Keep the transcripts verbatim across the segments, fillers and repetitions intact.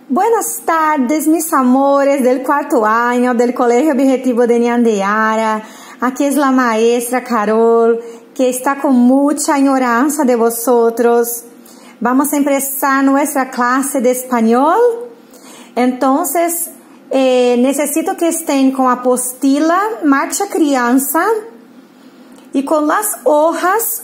Buenas tardes, mis amores del cuarto año del Colegio Objetivo de Ñandeara. Aquí es la maestra Carol, que está con mucha añoranza de vosotros. Vamos a empezar nuestra clase de español. Entonces, eh, necesito que estén con apostila Marcha Crianza y con las hojas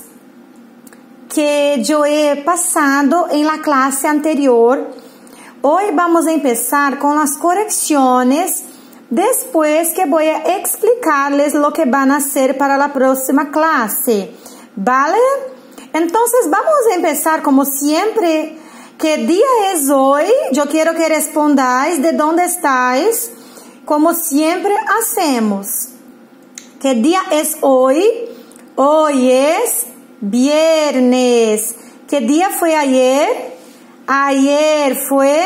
que yo he pasado en la clase anterior. Hoy vamos a empezar con las correcciones, después que voy a explicarles lo que van a hacer para la próxima clase, ¿vale? Entonces vamos a empezar como siempre. ¿Qué día es hoy? Yo quiero que respondáis de dónde estáis, como siempre hacemos. ¿Qué día es hoy? Hoy es viernes. ¿Qué día fue ayer? Ayer fue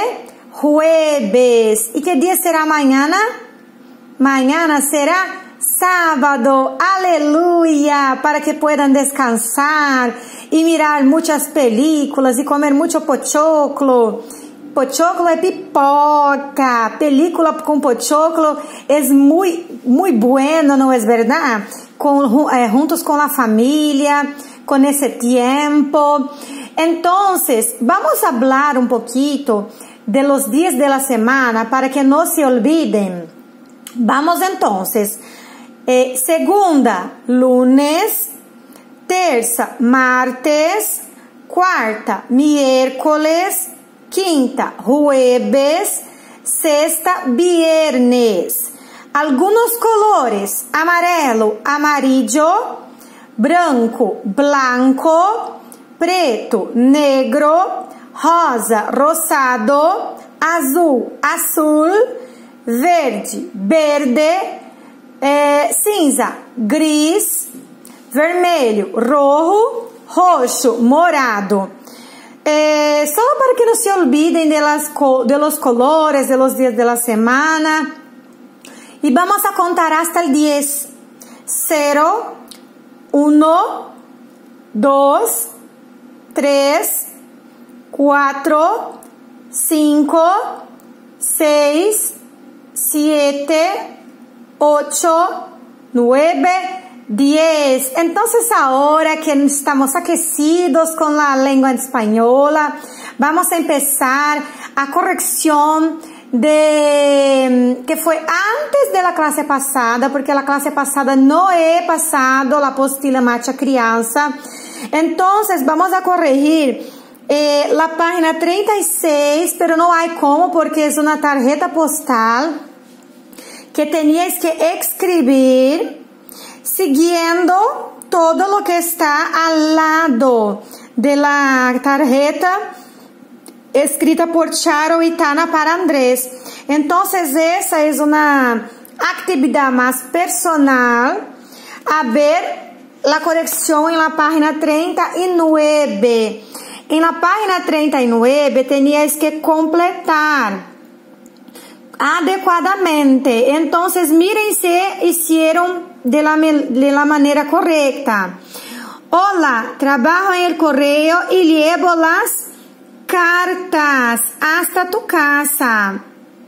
jueves. ¿Y qué día será mañana? Mañana será sábado. Aleluya. Para que puedan descansar y mirar muchas películas y comer mucho pochoclo. Pochoclo es pipoca. Película con pochoclo es muy, muy bueno, ¿no es verdad? Con, eh, juntos con la familia, con ese tiempo. Entonces, vamos a hablar un poquito de los días de la semana para que no se olviden. Vamos entonces. Eh, segunda, lunes. Terça, martes. Cuarta, miércoles. Quinta, jueves. Sexta, viernes. Algunos colores: amarelo, amarillo. Branco, blanco. Preto, negro. Rosa, rosado. Azul, azul. Verde, verde. É, cinza, gris. Vermelho, rojo. Roxo, morado. É, solo para que no se olviden de, las, de los colores de los días de la semana. Y vamos a contar hasta el diez. cero, uno, dos, tres, cuatro, cinco, seis, siete, ocho, nueve, diez. Entonces ahora que estamos aquecidos con la lengua española, vamos a empezar a corrección de que fue antes de la clase pasada, porque la clase pasada no he pasado la apostila Marcha Crianza. Entonces vamos a corregir eh, la página treinta y seis, pero no hay cómo porque es una tarjeta postal que teníais que escribir siguiendo todo lo que está al lado de la tarjeta escrita por Charo y Tana para Andrés. Entonces esa es una actividad más personal. A ver la corrección en la página treinta y nueve. En la página treinta y nueve teníais que completar adecuadamente. Entonces miren si hicieron de la, de la manera correcta. Hola, trabajo en el correo y llevo las cartas hasta tu casa.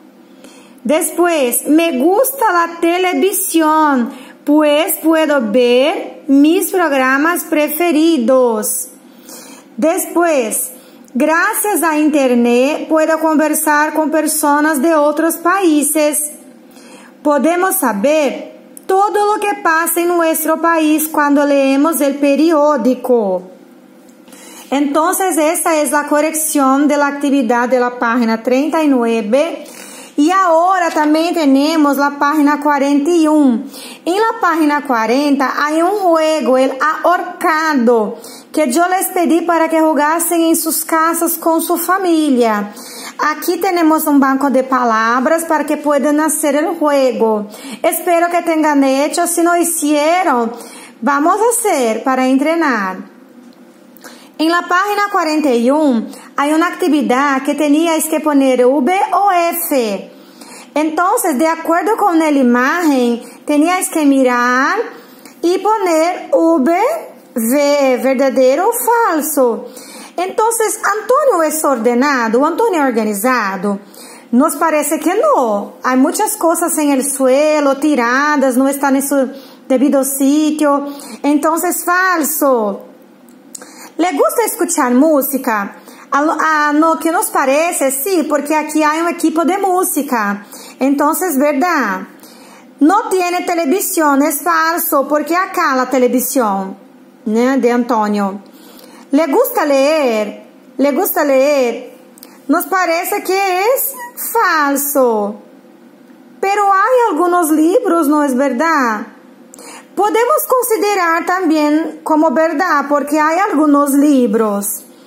Después, me gusta la televisión, pues puedo ver mis programas preferidos. Después, gracias a internet puedo conversar con personas de otros países. Podemos saber todo lo que pasa en nuestro país cuando leemos el periódico. Entonces, esa es la corrección de la actividad de la página treinta y nueve. Y ahora también tenemos la página cuarenta y uno. En la página cuarenta hay un juego, el ahorcado, que yo les pedí para que jugasen en sus casas con su familia. Aquí tenemos un banco de palabras para que puedan hacer el juego. Espero que tengan hecho. Si no hicieron, vamos a hacer para entrenar. En la página cuarenta y uno hay una actividad que teníais que poner V o F. Entonces, de acuerdo con la imagen, teníais que mirar y poner V, V, verdadero o falso. Entonces, Antonio es ordenado, Antonio es organizado. Nos parece que no. Hay muchas cosas en el suelo, tiradas, no están en su debido sitio. Entonces, falso. ¿Le gusta escuchar música? A lo que nos parece, sí, porque aquí hay un equipo de música. Entonces, verdad. No tiene televisión, es falso, porque acá la televisión, ¿no? De Antonio. ¿Le gusta leer? ¿Le gusta leer? Nos parece que es falso. Pero hay algunos libros, ¿no es verdad? Podemos considerar también como verdad, porque hay algunos libros.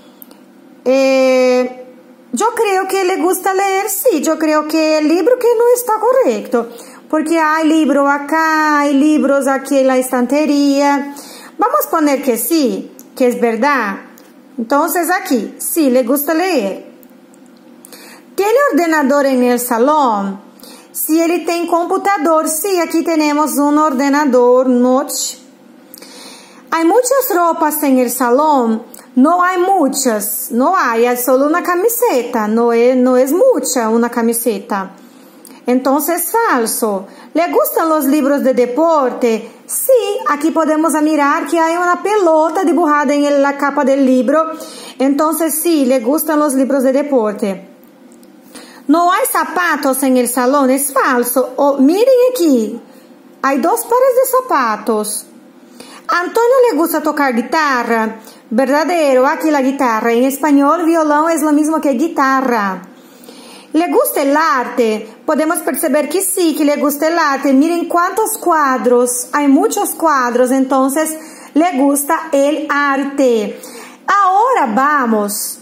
Eh, yo creo que le gusta leer, sí, yo creo que el libro que no está correcto, porque hay libros acá, hay libros aquí en la estantería. Vamos a poner que sí, que es verdad. Entonces aquí, sí, le gusta leer. ¿Tiene ordenador en el salón? Si él tiene computador, sí, aquí tenemos un ordenador notch. ¿Hay muchas ropas en el salón? No hay muchas, no hay, es solo una camiseta, no es, no es mucha una camiseta. Entonces, falso. ¿Le gustan los libros de deporte? Sí, aquí podemos mirar que hay una pelota dibujada en la capa del libro. Entonces, sí, le gustan los libros de deporte. No hay zapatos en el salón, es falso. Oh, miren aquí, hay dos pares de zapatos. ¿A Antonio le gusta tocar guitarra? Verdadero, aquí la guitarra. En español, violón es lo mismo que guitarra. ¿Le gusta el arte? Podemos perceber que sí, que le gusta el arte. Miren cuántos cuadros, hay muchos cuadros, entonces le gusta el arte. Ahora vamos,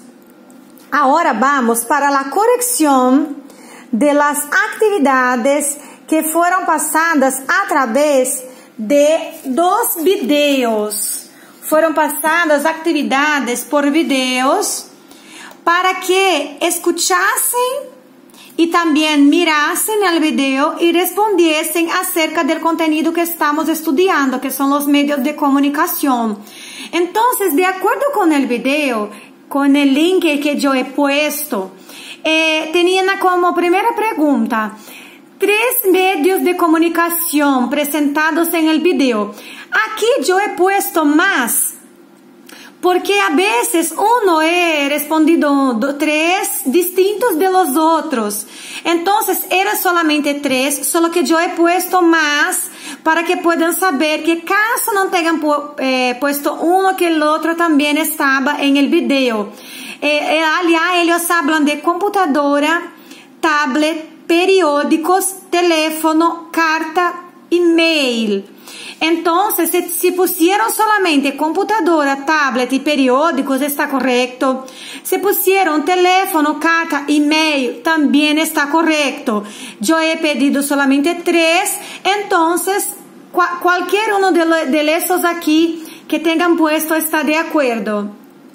ahora vamos para la corrección de las actividades que fueron pasadas a través de dos videos. Fueron pasadas actividades por videos para que escuchasen y también mirasen el video y respondiesen acerca del contenido que estamos estudiando, que son los medios de comunicación. Entonces, de acuerdo con el video, con el link que yo he puesto, eh, tenían como primera pregunta, tres medios de comunicación presentados en el video. Aquí yo he puesto más, porque a veces uno he respondido tres distintos de los otros. Entonces era solamente tres, solo que yo he puesto más para que puedan saber que caso no tengan eh, puesto uno, que el otro también estaba en el video. Eh, eh, allá ellos hablan de computadora, tablet, periódicos, teléfono, carta, email. Entonces, si, si pusieron solamente computadora, tablet y periódicos, está correcto. Si pusieron teléfono, carta, email, también está correcto. Yo he pedido solamente tres, entonces cual, cualquier uno de, lo, de esos aquí que tengan puesto está de acuerdo.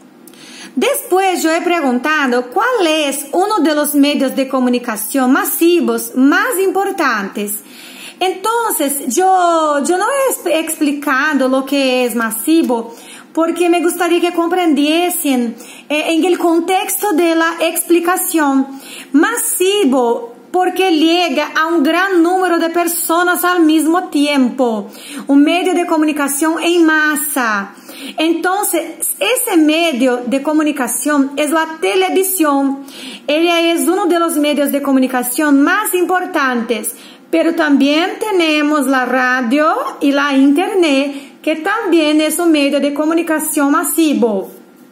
Después yo he preguntado cuál es uno de los medios de comunicación masivos más importantes. Entonces, yo, yo no he explicado lo que es masivo, porque me gustaría que comprendiesen eh, en el contexto de la explicación. Masivo, porque llega a un gran número de personas al mismo tiempo. Un medio de comunicación en masa. Entonces, ese medio de comunicación es la televisión. Ella es uno de los medios de comunicación más importantes. Pero también tenemos la radio y la internet, que también es un medio de comunicación masivo.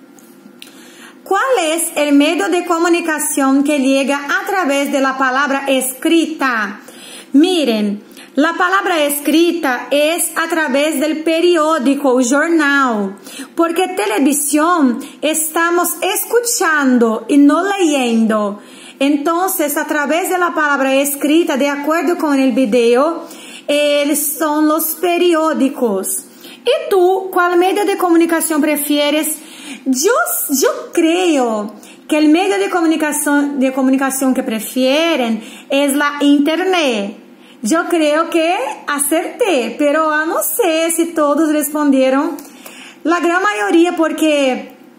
¿Cuál es el medio de comunicación que llega a través de la palabra escrita? Miren, la palabra escrita es a través del periódico o jornal, porque televisión estamos escuchando y no leyendo. Entonces, a través de la palabra escrita, de acuerdo con el video, eh, son los periódicos. ¿Y tú, cuál medio de comunicación prefieres? Yo, yo creo que el medio de comunicación, de comunicación que prefieren es la internet. Yo creo que acerté, pero no sé si todos respondieron. La gran mayoría, porque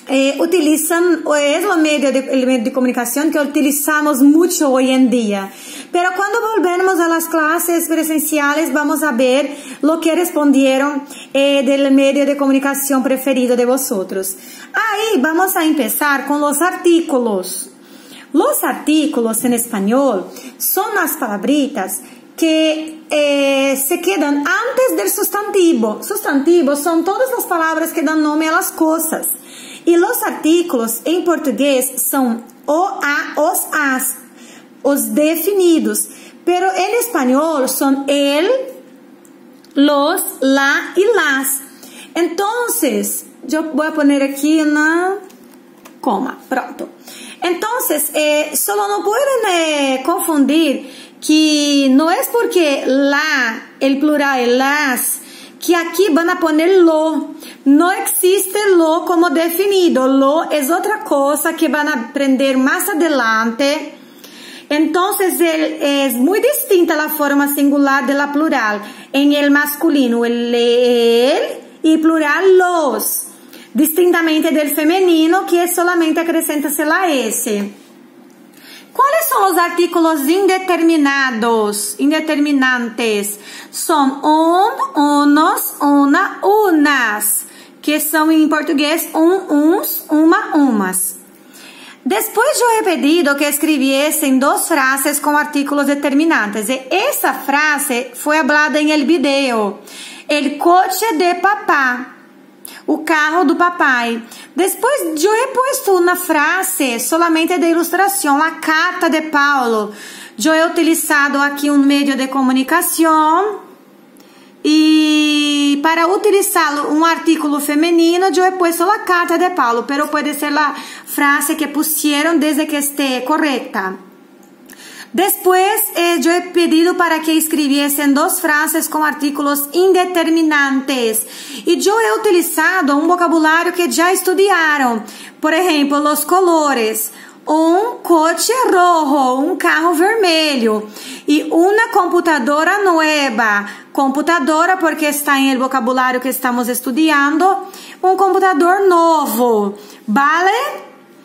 eh, utilizan, es lo medio de, el medio de comunicación que utilizamos mucho hoy en día. Pero cuando volvemos a las clases presenciales, vamos a ver lo que respondieron eh, del medio de comunicación preferido de vosotros. Ahí vamos a empezar con los artículos. Los artículos en español son las palabritas que eh, se quedan antes del sustantivo. Sustantivos son todas las palabras que dan nombre a las cosas. Y los artículos en portugués son o, a, os, as, os definidos. Pero en español son el, los, la y las. Entonces, yo voy a poner aquí una coma, pronto. Entonces, eh, solo no pueden eh, confundir que no es porque la, el plural es las, que aquí van a poner lo. No existe lo como definido. Lo es otra cosa que van a aprender más adelante. Entonces, el, es muy distinta la forma singular de la plural. En el masculino, el él y plural los. Distintamente del femenino, que solamente acrescenta-se la S. ¿Cuáles son los artículos indeterminados, indeterminantes? Son un, unos, una, unas, que son en portugués un, uns, uma, umas. Después yo he pedido que escribiesen dos frases con artículos determinantes. Y esa frase fue hablada en el video. El coche de papá. O carro do papai. Depois, eu he puesto uma frase solamente de ilustração, a carta de Paulo. Eu he utilizado aqui um meio de comunicação e para utilizar um artículo feminino, eu he puesto a carta de Paulo, pero pode ser a frase que pusieron desde que esté correcta. Después, eh, yo he pedido para que escribiesen dos frases con artículos indeterminantes. Y yo he utilizado un vocabulario que ya estudiaron. Por ejemplo, los colores. Un coche rojo, un carro vermelho. Y una computadora nueva. Computadora porque está en el vocabulario que estamos estudiando. Un computador novo. ¿Vale?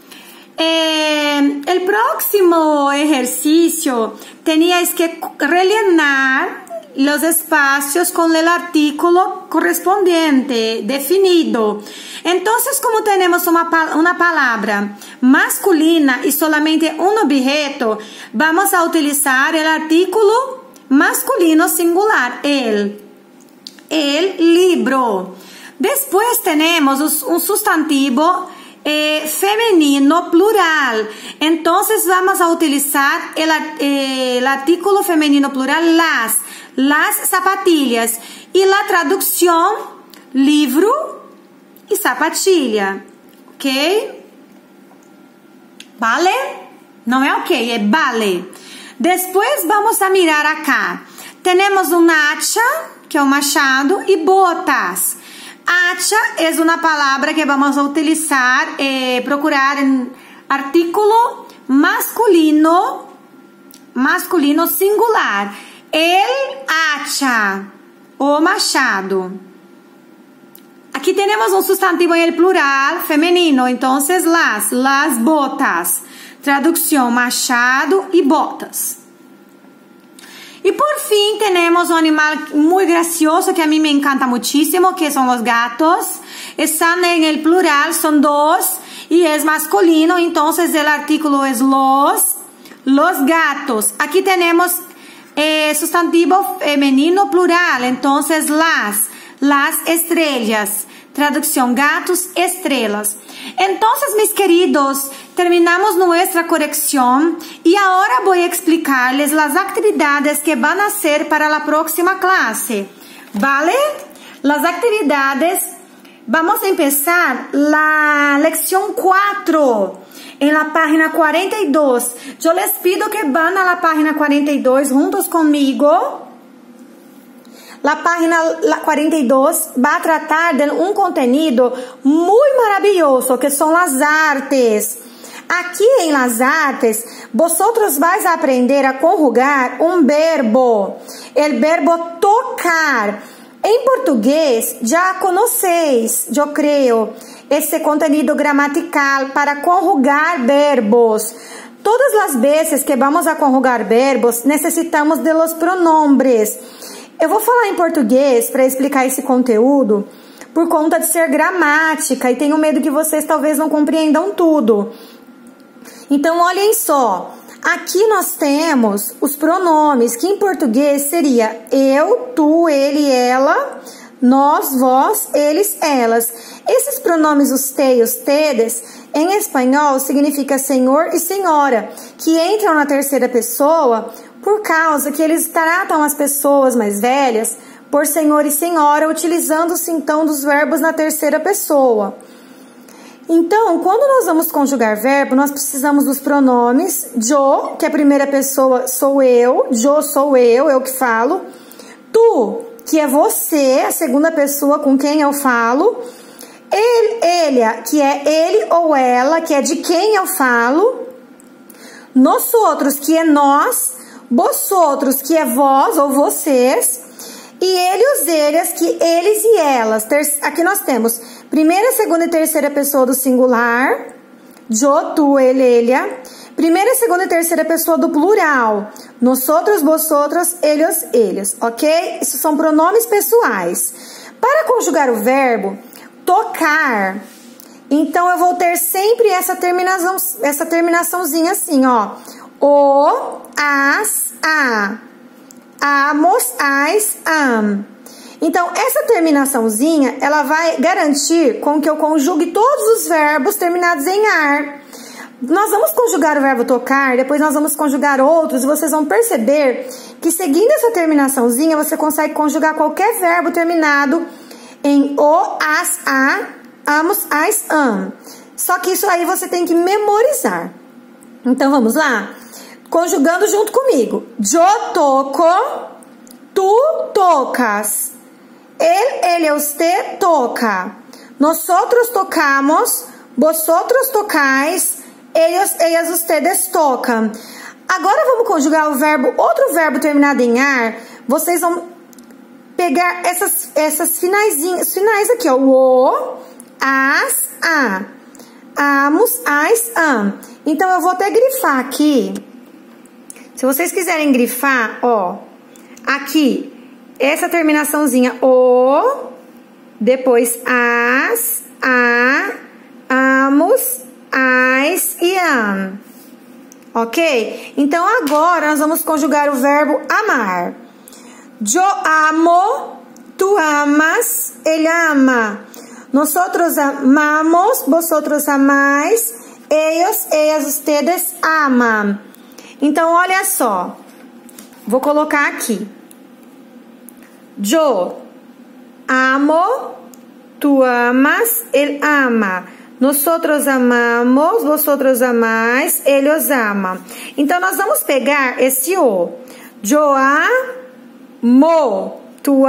Eh, el próximo ejercicio teníais que rellenar los espacios con el artículo correspondiente, definido. Entonces, como tenemos una, una palabra masculina y solamente un objeto, vamos a utilizar el artículo masculino singular, el, el libro. Después tenemos un sustantivo Eh, femenino plural. Entonces vamos a utilizar el, eh, el artículo femenino plural las, las zapatillas y la traducción livro y zapatilla. ¿Ok? ¿Vale? No es ok, es vale. Después vamos a mirar acá. Tenemos un hacha, que es un machado, y botas. Hacha es una palabra que vamos a utilizar, eh, procurar en artículo masculino, masculino singular. El hacha o machado. Aquí tenemos un sustantivo en el plural femenino, entonces las, las botas. Traducción, machado y botas. Y por fin tenemos un animal muy gracioso que a mí me encanta muchísimo, que son los gatos. Están en el plural, son dos y es masculino, entonces el artículo es los, los gatos. Aquí tenemos eh, sustantivo femenino plural, entonces las, las estrellas. Traducción, gatos, estrellas. Entonces, mis queridos, terminamos nuestra corrección y ahora voy a explicarles las actividades que van a hacer para la próxima clase. ¿Vale? Las actividades, vamos a empezar la lección cuatro en la página cuarenta y dos. Yo les pido que van a la página cuarenta y dos juntos conmigo. La página cuarenta y dos va a tratar de un contenido muy maravilloso, que son las artes. Aquí en las artes, vosotros vais a aprender a conjugar un verbo, el verbo tocar. En portugués, ya conocéis, yo creo, esse contenido gramatical para conjugar verbos. Todas as vezes que vamos a conjugar verbos, necessitamos de los pronombres. Eu vou falar em português para explicar esse conteúdo, por conta de ser gramática, e tenho medo que vocês talvez não compreendam tudo. Então, olhem só. Aqui nós temos os pronomes, que em português seria eu, tu, ele, ela, nós, vós, eles, elas. Esses pronomes, os te e os tedes, em espanhol significa senhor e senhora, que entram na terceira pessoa por causa que eles tratam as pessoas mais velhas por senhor e senhora, utilizando-se então dos verbos na terceira pessoa. Então, quando nós vamos conjugar verbo, nós precisamos dos pronomes yo, que é a primeira pessoa sou eu, yo sou eu, eu que falo. Tu, que é você, a segunda pessoa com quem eu falo. Ele, ele, que é ele ou ela, que é de quem eu falo. Nós outros, que é nós. Vós outros, que é vós ou vocês. E ele e os eles, que eles e elas. Aqui nós temos primeira, segunda e terceira pessoa do singular. Yo, tu, ele, ele. Primeira, segunda e terceira pessoa do plural. Nosotros, vosotros, eles, eles. Ok? Isso são pronomes pessoais. Para conjugar o verbo tocar, então eu vou ter sempre essa terminação, essa terminaçãozinha assim, ó. O, as, a. Amos, ais, am. Então, essa terminaçãozinha, ela vai garantir com que eu conjugue todos os verbos terminados em ar. Nós vamos conjugar o verbo tocar, depois nós vamos conjugar outros, e vocês vão perceber que seguindo essa terminaçãozinha, você consegue conjugar qualquer verbo terminado em o, as, a, amos, ais, am. Só que isso aí você tem que memorizar. Então, vamos lá? Conjugando junto comigo. Yo toco, tu tocas. Él, ele, usted toca. Nosotros tocamos, vosotros tocais, ellos, ellas, ustedes tocam. Agora vamos conjugar o verbo, outro verbo terminado em ar. Vocês vão pegar essas, essas finaizinhas, finais aqui, ó. O, as, a. Amos, ais, am. Então, eu vou até grifar aqui. Se vocês quiserem grifar, ó, aqui, essa terminaçãozinha, o, depois as, a, amos, ais e am. Ok? Então, agora nós vamos conjugar o verbo amar. Yo amo, tu amas, ele ama. Nosotros amamos, vosotros amais, ellos, ellas, ustedes amam. Então, olha só. Vou colocar aqui. Yo amo, tu amas, ele ama. Nosotros amamos, vosotros amais, ellos amam. Então, nós vamos pegar esse o. Yo amo, tu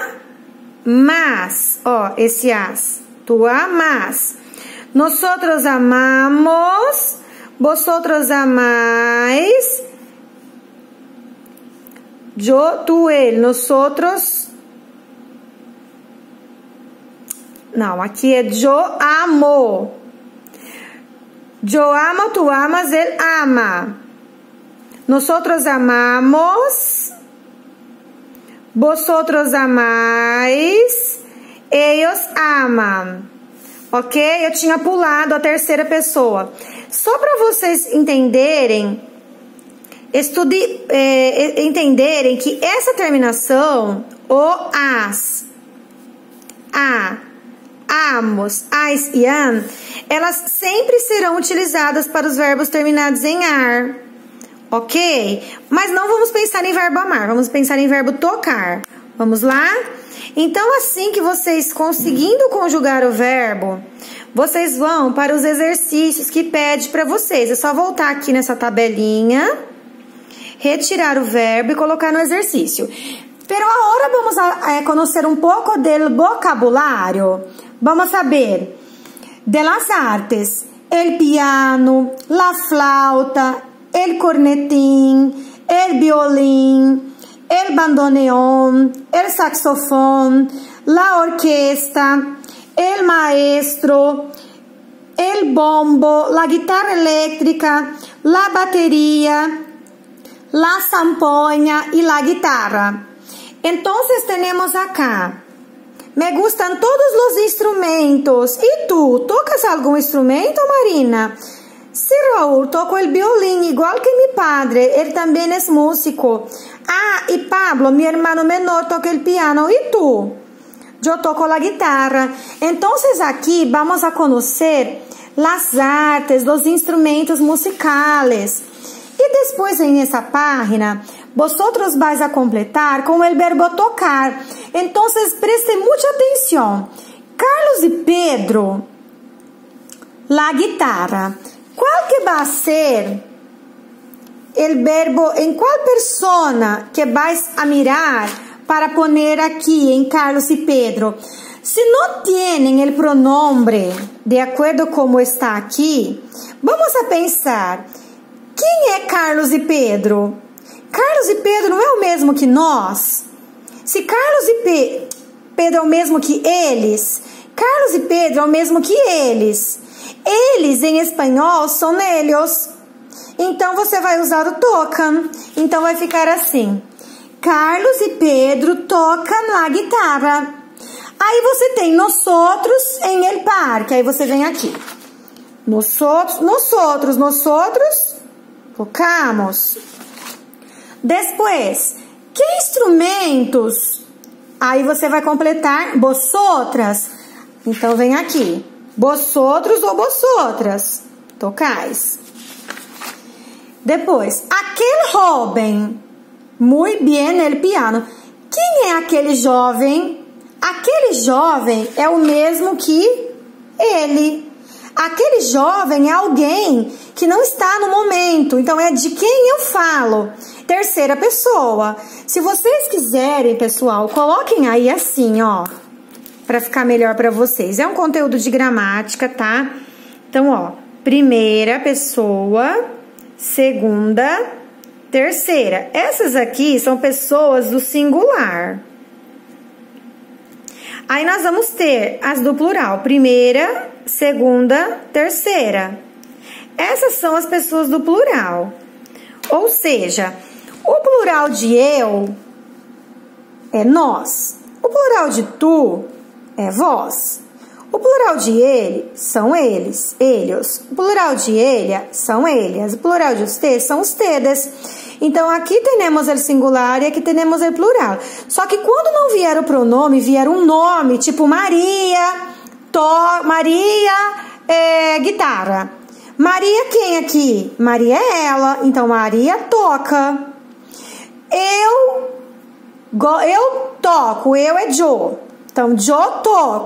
amas. Ó, esse as. Tu amas. Nosotros amamos, vosotros amais. Yo, tu, ele. Nosotros. Não, aqui é yo amo. Yo amo, tu amas, ele ama. Nosotros amamos. Vosotros amais. Ellos amam. Ok? Eu tinha pulado a terceira pessoa. Só para vocês entenderem, estude, é, entenderem que essa terminação, o, as, a, amos, ais e am, elas sempre serão utilizadas para os verbos terminados em ar. Ok? Mas não vamos pensar em verbo amar, vamos pensar em verbo tocar. Vamos lá? Então, assim que vocês conseguindo conjugar o verbo, vocês vão para os exercícios que pede para vocês. É só voltar aqui nessa tabelinha, retirar o verbo e colocar no exercício. Pero agora vamos a, a conhecer um pouco do vocabulário. Vamos saber de las artes, el piano, la flauta, el cornetín, el violín, el bandoneón, el saxofón, la orquesta, el maestro, el bombo, la guitarra eléctrica, la batería, la zampoña y la guitarra. Entonces tenemos acá, me gustan todos los instrumentos. ¿Y tú? ¿Tocas algún instrumento, Marina? Sí, Raúl, toco el violín igual que mi padre, él también es músico. Ah, y Pablo, mi hermano menor, toca el piano. ¿Y tú? Yo toco la guitarra. Entonces aquí vamos a conocer las artes, los instrumentos musicales. Y después en esa página, vosotros vais a completar con el verbo tocar. Entonces preste mucha atención. Carlos y Pedro, la guitarra. ¿Cuál que va a ser el verbo, en cuál persona que vais a mirar para poner aquí en Carlos y Pedro? Si no tienen el pronombre de acuerdo como está aquí, vamos a pensar, quem é Carlos e Pedro? Carlos e Pedro não é o mesmo que nós? Se Carlos e Pe Pedro é o mesmo que eles, Carlos e Pedro é o mesmo que eles. Eles, em espanhol, são ellos. Então, você vai usar o tocam. Então, vai ficar assim. Carlos e Pedro tocam la guitarra. Aí, você tem nosotros em el parque. Aí, você vem aqui. Nosotros, nosotros, nosotros tocamos. Depois, que instrumentos? Aí, você vai completar vosotras. Então, vem aqui. Vosotros ou vosotras tocais. Depois, aquele jovem, muito bem el piano. Quem é aquele jovem? Aquele jovem é o mesmo que ele. Aquele jovem é alguém que não está no momento. Então, é de quem eu falo. Terceira pessoa. Se vocês quiserem, pessoal, coloquem aí assim, ó. Para ficar melhor para vocês. É um conteúdo de gramática, tá? Então, ó, primeira pessoa, segunda, terceira. Essas aqui são pessoas do singular. Aí nós vamos ter as do plural, primeira, segunda, terceira. Essas são as pessoas do plural. Ou seja, o plural de eu é nós. O plural de tu é vós. O plural de ele são eles, eles. O plural de ele são eles. O plural de ustedes são ustedes. Então, aqui temos o singular e aqui temos o plural. Só que quando não vier o pronome, vier um nome, tipo Maria, to, Maria, é, guitarra. Maria quem aqui? Maria é ela. Então, Maria toca. Eu, eu toco. Eu é Joe. Então, Joe toca.